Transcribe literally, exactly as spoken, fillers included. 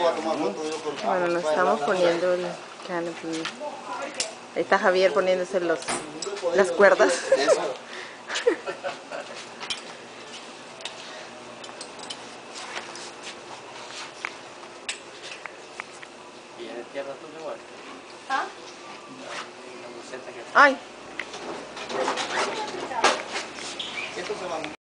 Bueno, nos estamos poniendo el canopy. Ahí está Javier poniéndose los, las cuerdas. ¿Ah? Ay.